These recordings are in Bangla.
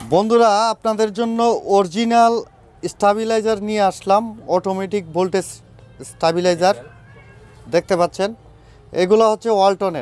বন্ধুরা আপনাদের জন্য অরিজিনাল স্টেবিলাইজার নিয়ে আসলাম, অটোমেটিক ভোল্টেজ স্টেবিলাইজার। দেখতে পাচ্ছেন এগুলো হচ্ছে ওয়ালটনের,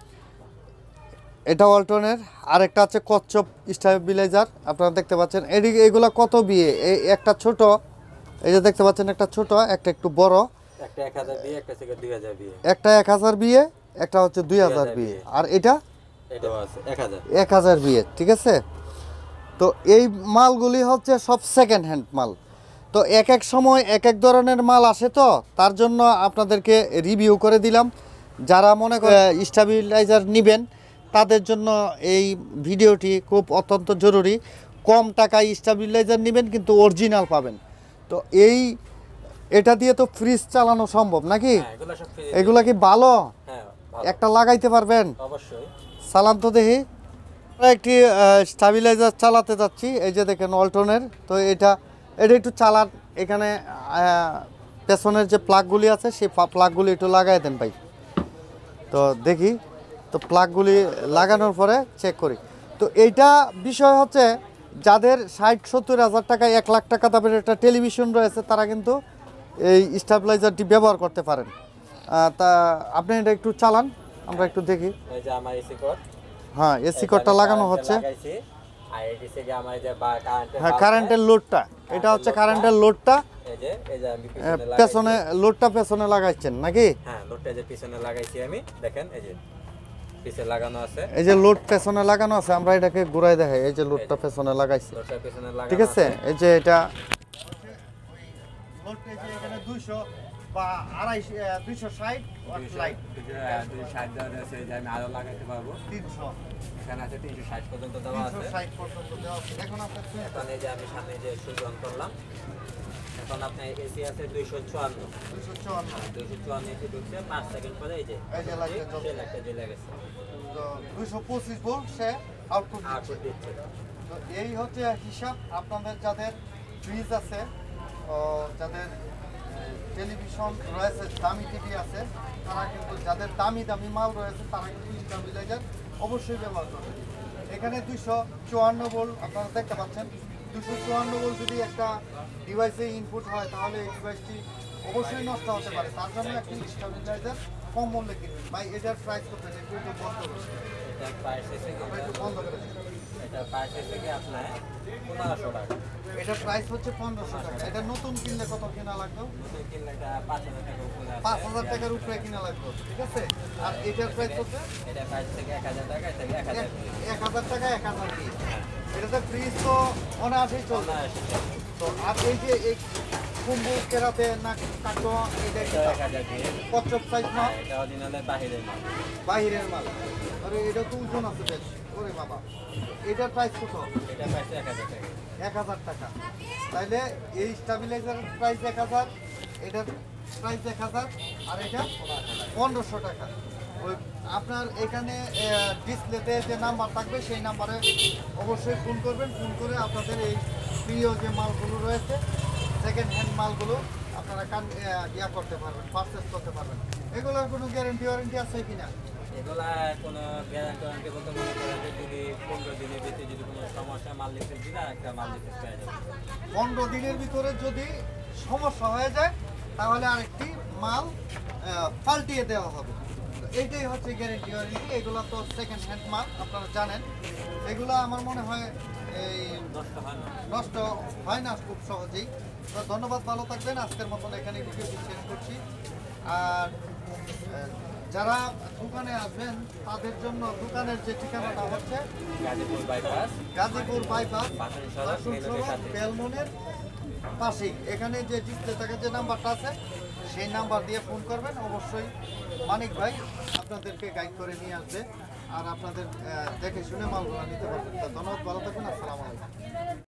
এটা ওয়ালটনের। আরেকটা আছে কচ্ছপ স্টেবিলাইজার, আপনারা দেখতে পাচ্ছেন। এগুলো কত বিয়ে, একটা ছোট, এই যে দেখতে পাচ্ছেন, একটা ছোট, একটা একটু বড়। একটা 1000 বিয়ে, একটা থেকে 2000 বিয়ে। একটা 1000 বিয়ে, একটা হচ্ছে 2000 বিয়ে, আর এটাও আছে 1000 1000 বিয়ে। ঠিক আছে, তো এই মালগুলি হচ্ছে সব সেকেন্ড হ্যান্ড মাল। তো এক এক সময় এক এক ধরনের মাল আসে, তো তার জন্য আপনাদেরকে রিভিউ করে দিলাম। যারা মনে করে স্টেবিলাইজার নেবেন তাদের জন্য এই ভিডিওটি খুব অত্যন্ত জরুরি। কম টাকায় স্টেবিলাইজার নেবেন কিন্তু অরিজিনাল পাবেন। তো এটা দিয়ে তো ফ্রিজ চালানো সম্ভব নাকি? এগুলা কি ভালো? একটা লাগাইতে পারবেন? অবশ্যই। চালান তো দেখি। একটি স্টেবিলাইজার চালাতে যাচ্ছি, এই যে দেখেন ওয়ালটনের। তো এটা একটু চালান। এখানে পেছনের যে প্লাগগুলি আছে সেই প্লাগগুলি একটু লাগাই দেন ভাই। তো দেখি, তো প্লাগগুলি লাগানোর পরে চেক করি। তো এইটা বিষয় হচ্ছে, যাদের 60-70 হাজার টাকা 1 লাখ টাকা দামের একটা টেলিভিশন রয়েছে তারা কিন্তু এই স্টেবিলাইজারটি ব্যবহার করতে পারেন। তা আপনি এটা একটু চালান, আমরা একটু দেখি। এই যে আমার এসি কোড, হ্যাঁ এসি কোডটা লাগানো হচ্ছে। আর এটি থেকে আমার যে কারেন্টের, হ্যাঁ কারেন্টের লোডটা, এটা হচ্ছে কারেন্টের লোডটা। এই যে আমি পেছনে লোডটা পেছনে লাগাইছেন নাকি? হ্যাঁ লোডটা যে পিছনে লাগাইছি আমি, দেখেন এই যে পিছনে লাগানো আছে। এই যে লোড পেছনে লাগানো আছে, আমরা এটাকে ঘুরাই দেখাই। এই যে লোডটা পেছনে লাগাইছি, লোডটা পিছনে লাগানো, ঠিক আছে। এই যে এটা লোড, এই যে এখানে 200 বা 260 ওয়াট লাইট, 260 দেওয়া আছে। এই যে আমি আরো লাগাইতে পারবো 300, এখানে আছে 360 পর্যন্ত দেওয়া আছে। 360 পর্যন্ত দেওয়া আছে। এখন আপনি এখন এই যে আমি সামনে যে সুইচ অন করলাম, এখন আপনার এসি আছে 254 254 এসি ঢুকছে। 5 সেকেন্ড পরে এই যে লাইটটা জ্বলে গেছে। তো 225 ভোল্ট সে আউটপুট দিচ্ছে। তো এই হচ্ছে হিসাব। আপনাদের যাদের ফ্রিজ আছে, যাদের টেলিভিশন রয়েছে, দামি টিভি আছে, তারা কিন্তু, যাদের দামি দামি মাল রয়েছে তারা কিন্তু স্টেবিলাইজার অবশ্যই ব্যবহার করবে। এখানে 254 ভোল্ট আপনারা দেখতে পাচ্ছেন। 254 ভোল্ট যদি একটা ডিভাইসে ইনপুট হয় তাহলে এই ডিভাইসটি অবশ্যই নষ্ট হতে পারে। তার জন্য একটি স্টেবিলাইজার কম মূল্যে কিনবেন। ভাই এটার প্রাইস কত? একটু বন্ধ করে, এটা প্রাইস এসে একটু বন্ধ করে দিন। এটা প্রাইস এসে কি আপনার 1500 টাকা। এটা প্রাইস হচ্ছে 1500 টাকা। এটা নতুন কিনলে কত কিনা লাগবে? নতুন কিনলে এটা 5000 টাকা উপরে আছে। 5000 টাকার উপরে কিনা লাগবে, ঠিক আছে। আর এটার প্রাইস হচ্ছে, এটা প্রাইস থেকে 1000 টাকা, এটা 1000 1000 টাকা 1000 দিয়ে। এটাতে ফ্রিজ তো অনায়াসেই চলবে। তো আর এই যে এই কুম্বু কেরাতে না কাটো, এটা কি 1000 দিয়ে। কচ্ছপ সাইজ না? এটা অরিজিনালের বাহিরের মাল। বাহিরের মাল। আরে এটা তো ওজন আছে বেশ। ওরে বাবা, এটার প্রাইস কত? এটা প্রাইস 1000 টাকা। 1000 টাকা। তাইলে এই স্টেবিলাইজারের প্রাইস 1000, এটার প্রাইস 1000, আর এটা 1500 টাকা। ওই আপনার এখানে ডিসপ্লেতে যে নাম্বার থাকবে সেই নাম্বারে অবশ্যই ফোন করবেন। ফোন করে আপনাদের এই প্রিয় যে মালগুলো রয়েছে, সেকেন্ড হ্যান্ড মালগুলো আপনারা করতে পারবেন, পারচেস করতে পারবেন। এগুলোর কোনো গ্যারেন্টি ওয়ারেন্টি আছে কিনা? এগুলা কোনো গ্যারান্টি ওয়ারেন্টি বলতে মনে করেন যে যদি 15 দিনের ভিতরে যদি কোনো সমস্যা মাল লিখে দিলে একটা মাল লিখে পেয়ে যাবে। 15 দিনের ভিতরে যদি সমস্যা হয়ে যায় তাহলে আরেকটি মাল পাল্টিয়ে দেওয়া হবে। এইটাই হচ্ছে গ্যারেন্টি ওয়ারেন্টি। এগুলো তো সেকেন্ড হ্যান্ড মাল, আপনারা জানেন। এগুলো আমার মনে হয় এই নষ্ট হয় না খুব সহজেই। তো ধন্যবাদ, ভালো থাকবেন। আজকের মতন এখানে ভিডিওটি শেষ করছি। আর যারা দোকানে আসবেন তাদের জন্য দোকানের যে ঠিকানাটা হচ্ছে গাজীপুর বাইপাস বেলমনের পাশেই। এখানে যে ডিসপ্লে থাকে যে নাম্বারটা আছে সেই নাম্বার দিয়ে ফোন করবেন। অবশ্যই মানিক ভাই আপনাদেরকে গাইড করে নিয়ে আসবে আর আপনাদের দেখে শুনে মালগুলো নিতে পারবেন। ধন্যবাদ, ভালো থাকুন। আসসালামু আলাইকুম।